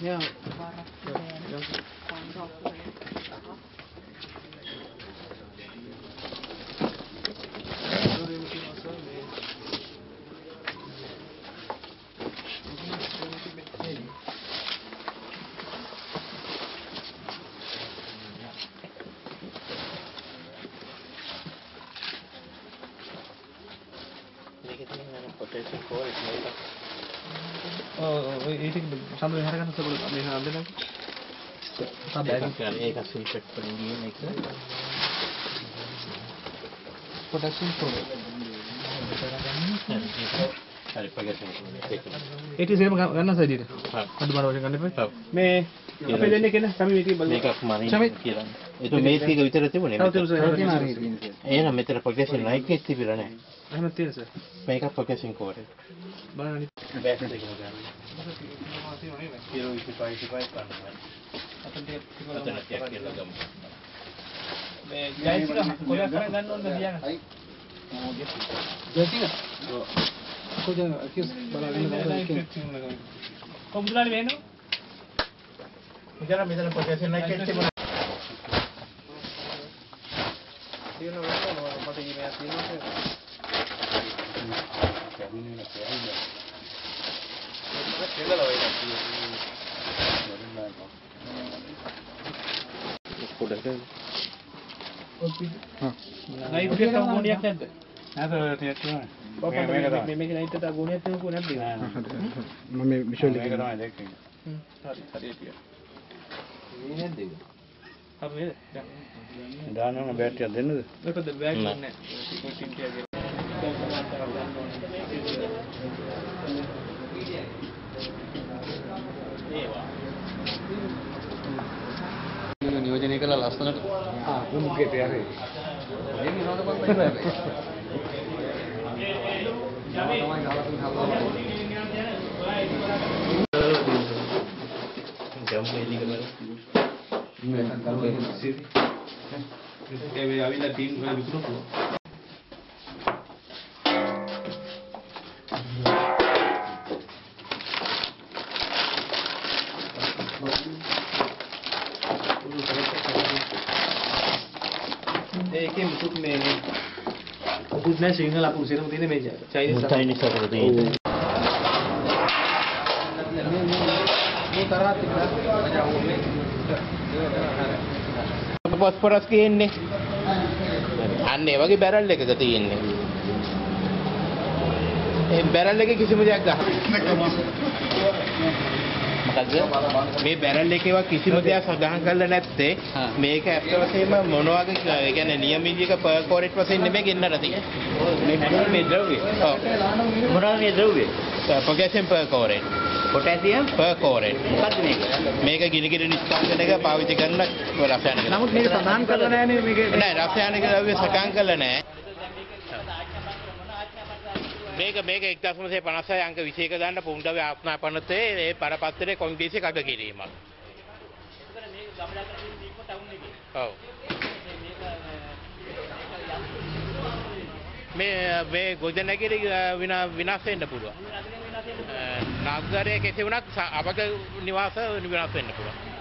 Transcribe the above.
Ja. ඒක සම්බන්ධ හරගන්න සබල මේ හඳුනන ඒක සිල්පෙට් වලින් ගියන එක පොටැසියම් ක්ලෝරයිඩ් හරි පගේෂන් ඒක සේම ගන්න සයිඩ් අද බර වශයෙන් ගන්න එපා මේ අපේ දෙන්නේ කෙන සමි මේක බලන්න මේකක් මනින් කියලා ඒක මේ ටික විතර තිබුණේ එහෙනම් මෙතන පගේෂන් ලයික් එක තිබිලා නැහැ එහෙම තියෙන සර් මේක පගේෂන් ක්ලෝරයිඩ් බලන්න බෑස් එක ගන්න නියෝජනය කළා ලස්සනට මුග්ගෙට යන්නේ මේ මොනවද බලන්නේ ඒකේ මුකුත් මේ මුකුත් නැහැ සිංහල අපු උසෙරම තියෙන මේ චයිනීස් අතර තියෙන මේ තරහත් තිබුණා ෆොස්ෆරස් කියන්නේ අන්න ඒ වගේ බැරල් එකක තියෙන්නේ ඒ බැරල් එකේ කිසිම දෙයක් ගන්න මොකද මේ බැරල් එකේවා කිසිම දෙයක් සදාහන් කරලා නැත්තේ මේක ඇත්ත වශයෙන්ම මොන වගේ ඒ කියන්නේ නියමිතක පර්කෝරේට් වශයෙන් නෙමෙයි ගෙන්නලා තියෙන්නේ මේ ද්‍රව්‍ය ඔව් මොනවාද මේ ද්‍රව්‍ය පොටෑසියම් පර්කෝරේට් පොටෑසියම් පර්කෝරේට් මොකක්ද මේක ගිනිගිරි නිෂ්කාශනයක පාවිච්චි කරන රසායනික නමුත් මේක සදාහන් කරලා නැහැ මේක නෑ රසායනික ද්‍රව්‍ය සටහන් කරලා නැහැ මේක 1956 අංක 21 දාන්න පුණ්ඩව ආත්මාපනතේ ඒ පරපත්‍රයේ කොන්දේසි කඩ කිරීමක්. ඔව්. මේ ගොඩනැගිලි විනාශ වෙන්න පුළුවන්. නාගරයේ කෙසේ වුණත් අපගේ නිවාස විනාශ වෙන්න පුළුවන්.